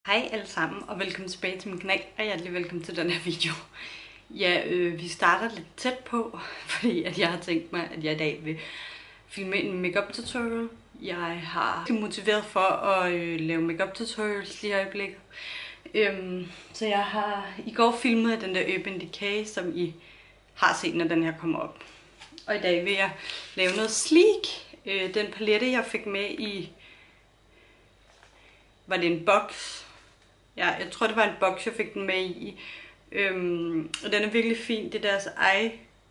Hej alle sammen, og velkommen tilbage til min kanal, og hjertelig velkommen til den her video. Ja, vi starter lidt tæt på, fordi at jeg har tænkt mig, at jeg i dag vil filme en makeup tutorial. Jeg har motiveret for at lave makeup tutorials lige i øjeblikket. Så jeg har i går filmet den der Urban Decay, som I har set, når den her kommer op. Og i dag vil jeg lave noget sleek. Den palette, jeg fik med i... Var det en boks? Ja, jeg tror det var en boks, jeg fik den med i. Og den er virkelig fin. Det er deres Eye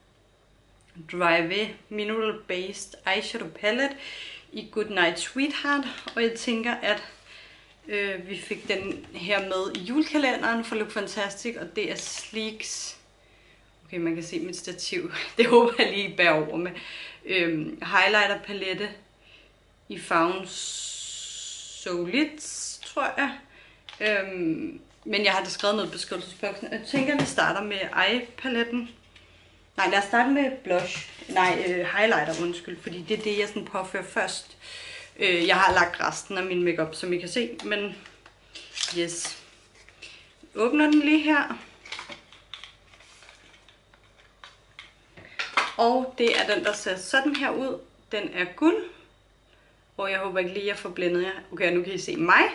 Drive Mineral Based Eyeshadow Palette i Goodnight Sweetheart. Og jeg tænker, at vi fik den her med i julekalenderen for Look Fantastic, og det er Sleeks. Okay, man kan se mit stativ. Det håber jeg lige bærer over med. Highlighter palette i farven Solids, tror jeg. Men jeg har da skrevet noget i beskrivelsesboksen. Jeg tænker, at vi starter med eye-paletten. Nej, lad os starte med blush. Nej, highlighter, undskyld. Fordi det er det, jeg sådan påfører først. Jeg har lagt resten af min makeup, som I kan se. Men yes. Åbner den lige her. Og det er den, der ser sådan her ud. Den er guld. Og jeg håber ikke lige, at jeg får blændet jer. Okay, nu kan I se mig.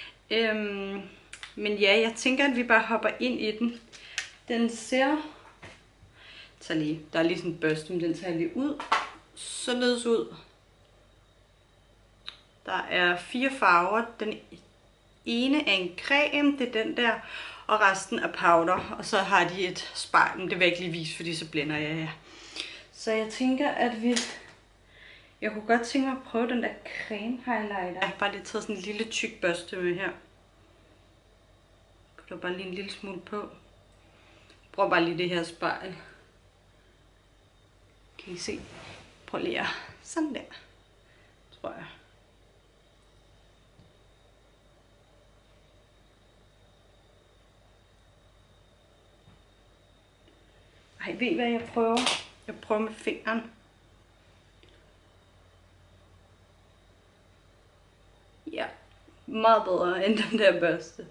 Men ja, jeg tænker, at vi bare hopper ind i den. Den ser... Der er lige sådan en børste, men den tager lige ud. Således ud. Der er 4 farver. Den ene er en creme, det er den der. Og resten er powder. Og så har de et spejl, men det vil jeg ikke lige vise, fordi så blænder jeg jer. Så jeg tænker, at vi... Jeg kunne godt tænke mig at prøve den der creme highlighter. Jeg har bare lige taget sådan en lille tyk børste med her. Der er bare lige en lille smule på. Prøv bare lige det her spejl. Kan I se? Prøv lige at... Sådan der. Tror jeg. Ej, ved I hvad jeg prøver? Jeg prøver med fingeren. Ja, meget bedre end den der børste.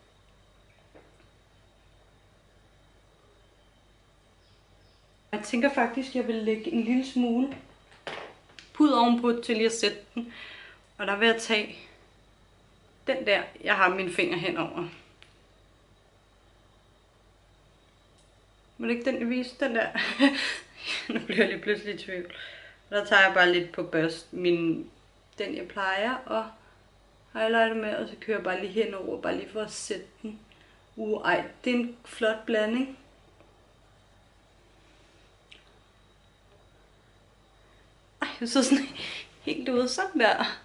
Jeg tænker faktisk, at jeg vil lægge en lille smule pud ovenpå til lige at sætte den. Og der vil jeg tage den der, jeg har mine fingre henover. Må det ikke den, jeg vise? Den der. Nu bliver jeg lige pludselig i tvivl. Og der tager jeg bare lidt på børsten. Den jeg plejer at highlighte med, og så kører jeg bare lige henover, bare lige for at sætte den. Ej, det er en flot blanding. Ej, jeg så sådan helt ude sådan der.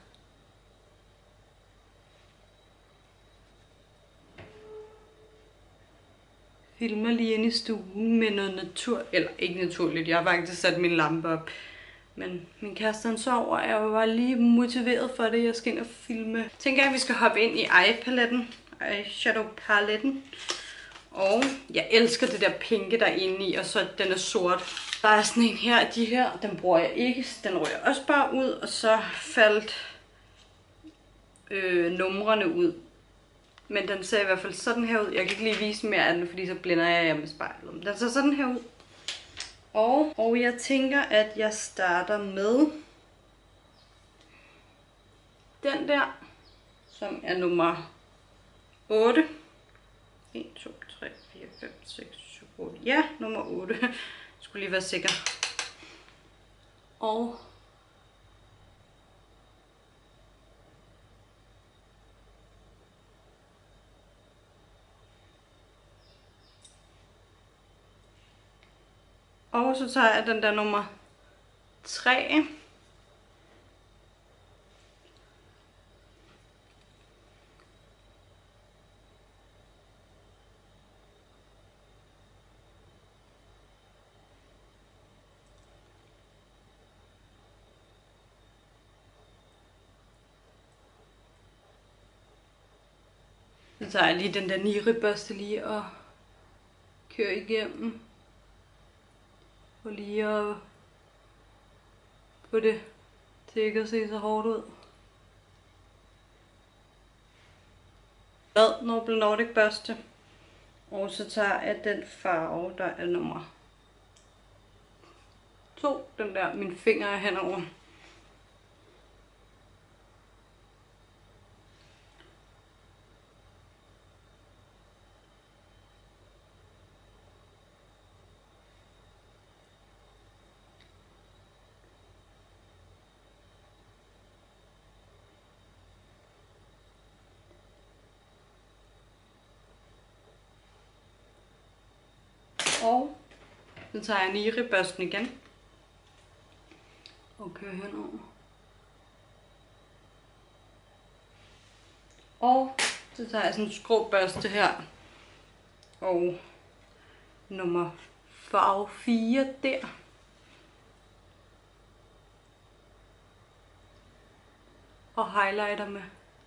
Filmer lige inde i stuen med noget natur, eller ikke naturligt, jeg har faktisk sat min lampe op. Men min kæreste han sover, og jeg var lige motiveret for det, jeg skal ind og filme. Jeg tænker, at vi skal hoppe ind i eyeshadow paletten. Og jeg elsker det der pinke, der er inde i, og så den er sort. Der er sådan en her, de her, den bruger jeg ikke, den rører også bare ud, og så faldt numrene ud. Men den ser i hvert fald sådan her ud. Jeg kan ikke lige vise mere af den, fordi så blænder jeg jer med spejlet. Den ser sådan her ud. Og jeg tænker, at jeg starter med den der, som er nummer 8. 1, 2, 3, 4, 5, 6, 7, 8. Ja, nummer 8. Jeg skulle lige være sikker. Og så tager jeg den der nummer 3. Så tager jeg lige den der niribørste lige og kører igennem. Og lige at få det til ikke at se så hårdt ud. Rød Noble Nordic børste. Og så tager jeg den farve, der er nummer 2. Den der, mine fingre er henover. Og så tager jeg Niri-børsten igen og kører henover. Og så tager jeg sådan en skråbørste her og nummer farve 4 der. Og highlighter med.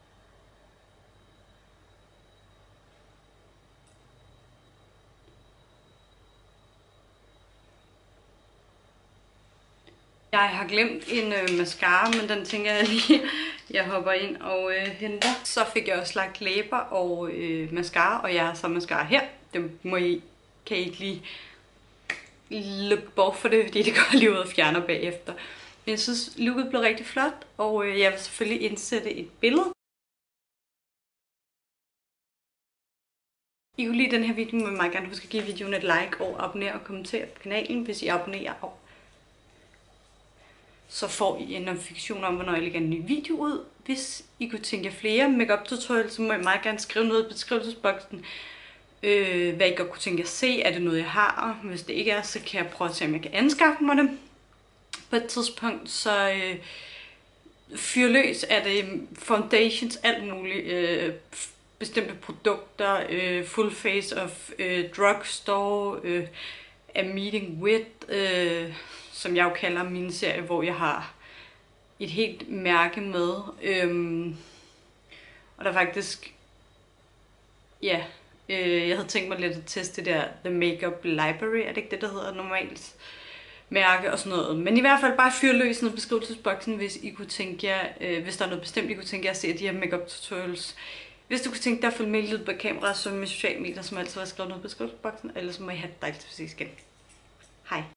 Jeg har glemt en mascara, men den tænker jeg lige, jeg hopper ind og henter. Så fik jeg også lagt læber og mascara, og jeg har så mascara her. Det kan I ikke lige lukke bort for det, fordi det går lige ud og fjerner bagefter. Men jeg synes, looket blev rigtig flot, og jeg vil selvfølgelig indsætte et billede. I kunne lide den her video, må I meget gerne huske at give videoen et like og abonnere og kommentere på kanalen, hvis I abonnerer. Så får I en notifikation om, hvornår jeg lægger en ny video ud. Hvis I kunne tænke flere makeup tutorials, så må I meget gerne skrive noget i beskrivelsesboksen. Hvad I godt kunne tænke at se. Er det noget, jeg har? Hvis det ikke er, så kan jeg prøve at se, om jeg kan anskaffe mig det. På et tidspunkt, så fyr løs er det foundations, alt muligt. Bestemte produkter, full face of drugstore, a meeting with, som jeg jo kalder min serie, hvor jeg har et helt mærke med. Og der faktisk, ja, jeg havde tænkt mig lidt at teste det der The Makeup Library, er det ikke det, der hedder normalt? Mærke og sådan noget. Men i hvert fald bare fyr løs i beskrivelsesboksen, hvis I kunne tænke jer, hvis der er noget bestemt, I kunne tænke jer at se af de her makeup tutorials. Hvis du kunne tænke dig at følge med lidt på kamera, så med sociale medier, som altid har skrevet noget i beskrivelsesboksen, ellers må I have det dejligt, at vi ses igen. Hej.